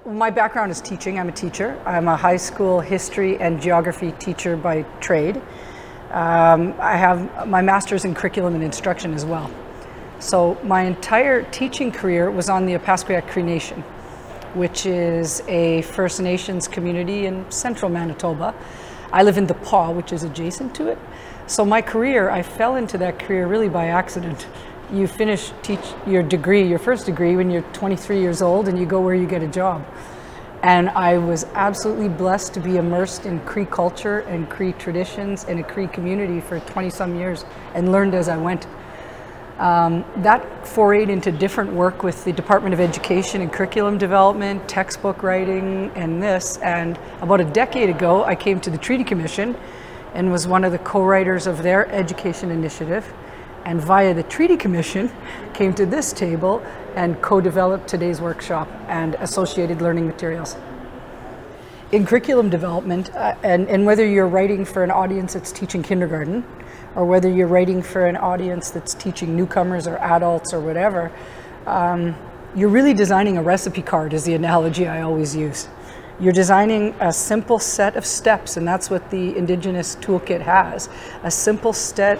My background is teaching. I'm a teacher. I'm a high school history and geography teacher by trade. I have my master's in curriculum and instruction as well. So my entire teaching career was on the Opaskwayak Cree Nation, which is a First Nations community in central Manitoba. I live in the Pas, which is adjacent to it. So my career, I fell into that career really by accident. You finish your degree, your first degree, when you're 23 years old, and you go where you get a job. And I was absolutely blessed to be immersed in Cree culture and Cree traditions and a Cree community for 20-some years and learned as I went. That forayed into different work with the Department of Education and curriculum development, textbook writing, and this. And about a decade ago, I came to the Treaty Commission and was one of the co-writers of their education initiative. And via the Treaty Commission, came to this table and co-developed today's workshop and associated learning materials. In curriculum development, and whether you're writing for an audience that's teaching kindergarten, or whether you're writing for an audience that's teaching newcomers or adults or whatever, you're really designing a recipe card, is the analogy I always use. You're designing a simple set of steps, and that's what the Indigenous Toolkit has, a simple set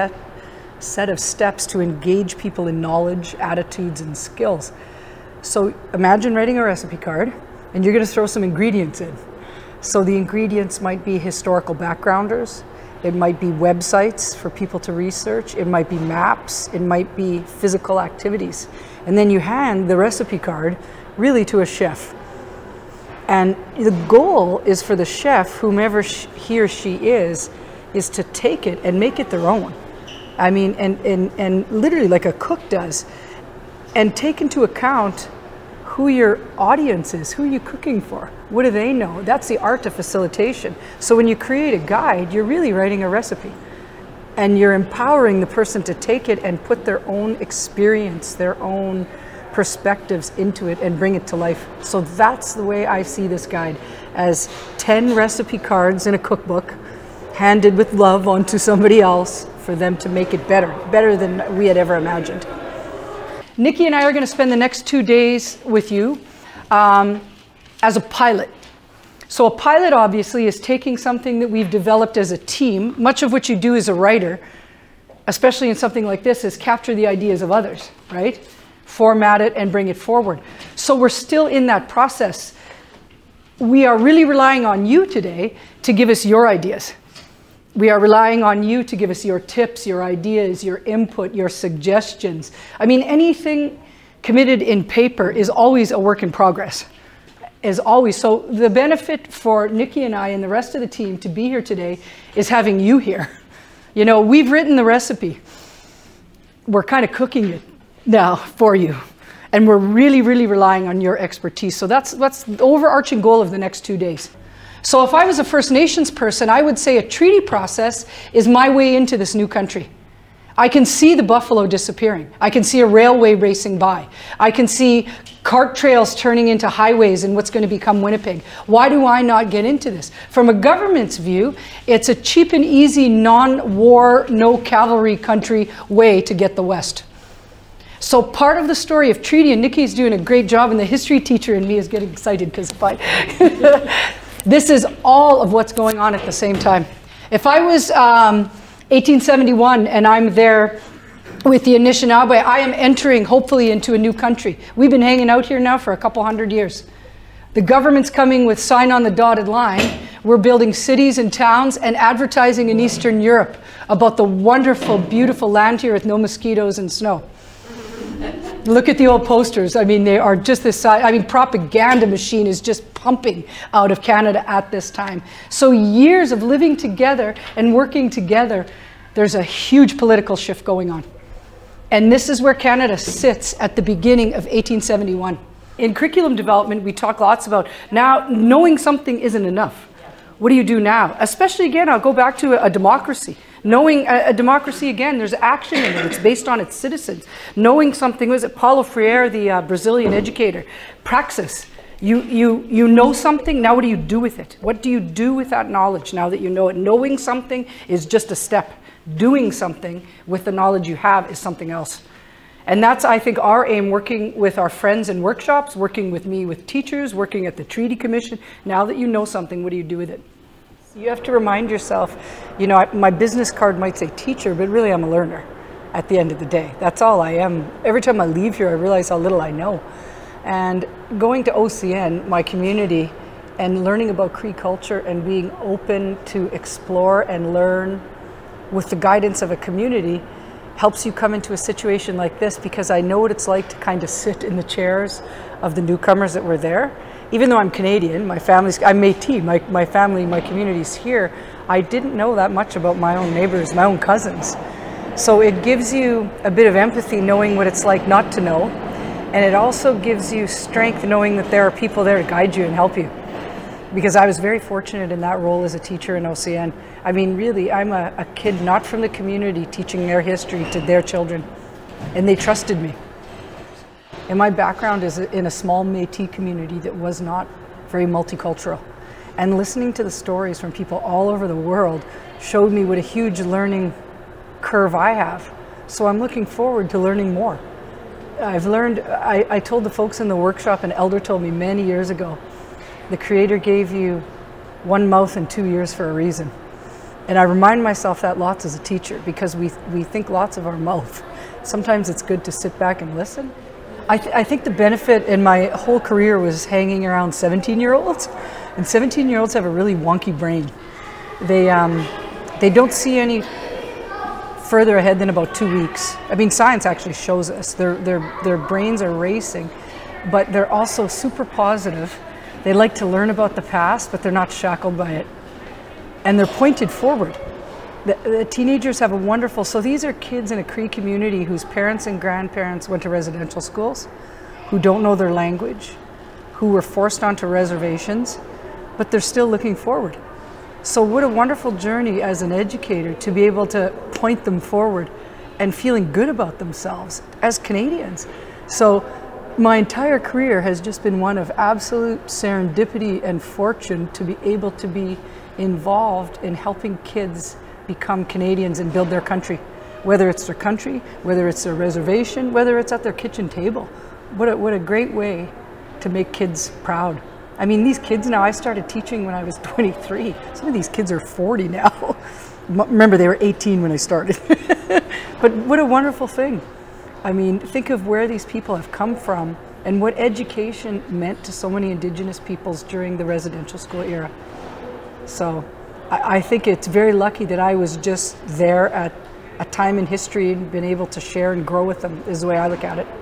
of steps to engage people in knowledge, attitudes, and skills. So imagine writing a recipe card, and you're going to throw some ingredients in. So the ingredients might be historical backgrounders, it might be websites for people to research, it might be maps, it might be physical activities. And then you hand the recipe card really to a chef. And the goal is for the chef, whomever he or she is to take it and make it their own. I mean, and literally like a cook does, and take into account who your audience is, who are you cooking for, what do they know? That's the art of facilitation. So when you create a guide, you're really writing a recipe, and you're empowering the person to take it and put their own experience, their own perspectives into it and bring it to life. So that's the way I see this guide, as 10 recipe cards in a cookbook, handed with love onto somebody else for them to make it better than we had ever imagined. Nikki and I are going to spend the next 2 days with you as a pilot. So a pilot obviously is taking something that we've developed as a team. Much of what you do as a writer, especially in something like this, is capture the ideas of others, right? Format it and bring it forward. So we're still in that process. We are really relying on you today to give us your ideas. We are relying on you to give us your tips, your ideas, your input, your suggestions. I mean, anything committed in paper is always a work in progress, as always. So the benefit for Nikki and I and the rest of the team to be here today is having you here. You know, we've written the recipe. We're kind of cooking it now for you. And we're really, really relying on your expertise. So that's the overarching goal of the next 2 days. So if I was a First Nations person, I would say a treaty process is my way into this new country. I can see the buffalo disappearing. I can see a railway racing by. I can see cart trails turning into highways in what's going to become Winnipeg. Why do I not get into this? From a government's view, it's a cheap and easy, non-war, no cavalry country way to get the West. So part of the story of treaty, and Nikki's doing a great job, and the history teacher in me is getting excited because this is all of what's going on at the same time. If I was 1871 and I'm there with the Anishinaabe, I am entering hopefully into a new country. We've been hanging out here now for a couple hundred years. The government's coming with sign on the dotted line. We're building cities and towns and advertising in Eastern Europe about the wonderful, beautiful land here with no mosquitoes and snow. Look at the old posters. I mean, they are just this size. I mean, propaganda machine is just pumping out of Canada at this time. So years of living together and working together, there's a huge political shift going on. And this is where Canada sits at the beginning of 1871. In curriculum development, we talk lots about now knowing something isn't enough. What do you do now? Especially, again, I'll go back to a democracy. Knowing a democracy, again, there's action in it. It's based on its citizens. Knowing something, was it Paulo Freire, the Brazilian educator? Praxis. You know something, now what do you do with it? What do you do with that knowledge now that you know it? Knowing something is just a step. Doing something with the knowledge you have is something else. And that's, I think, our aim, working with our friends in workshops, working with me with teachers, working at the Treaty Commission. Now that you know something, what do you do with it? So you have to remind yourself, you know, my business card might say teacher, but really I'm a learner at the end of the day. That's all I am. Every time I leave here, I realize how little I know. And going to OCN, my community, and learning about Cree culture and being open to explore and learn with the guidance of a community helps you come into a situation like this, because I know what it's like to kind of sit in the chairs of the newcomers that were there. Even though I'm Canadian, I'm Métis, my family, my community's here, I didn't know that much about my own neighbors, my own cousins. So it gives you a bit of empathy knowing what it's like not to know, and it also gives you strength knowing that there are people there to guide you and help you. Because I was very fortunate in that role as a teacher in OCN. I mean, really, I'm a kid not from the community teaching their history to their children, and they trusted me. And my background is in a small Métis community that was not very multicultural. And listening to the stories from people all over the world showed me what a huge learning curve I have. So I'm looking forward to learning more. I've learned, I told the folks in the workshop, an elder told me many years ago, the Creator gave you one mouth and 2 ears for a reason. And I remind myself that lots as a teacher, because we think lots of our mouth. Sometimes it's good to sit back and listen. I think the benefit in my whole career was hanging around 17-year-olds. And 17-year-olds have a really wonky brain. They don't see any further ahead than about 2 weeks. I mean, science actually shows us their brains are racing, but they're also super positive. They like to learn about the past, but they're not shackled by it. And they're pointed forward. The teenagers have a wonderful, so these are kids in a Cree community whose parents and grandparents went to residential schools, who don't know their language, who were forced onto reservations, but they're still looking forward. So what a wonderful journey as an educator to be able to point them forward and feeling good about themselves as Canadians. So my entire career has just been one of absolute serendipity and fortune to be able to be involved in helping kids become Canadians and build their country. Whether it's their country, whether it's their reservation, whether it's at their kitchen table. What a great way to make kids proud. I mean, these kids now, I started teaching when I was 23. Some of these kids are 40 now. Remember, they were 18 when I started. But what a wonderful thing. I mean, think of where these people have come from and what education meant to so many Indigenous peoples during the residential school era. So I think it's very lucky that I was just there at a time in history and been able to share and grow with them, is the way I look at it.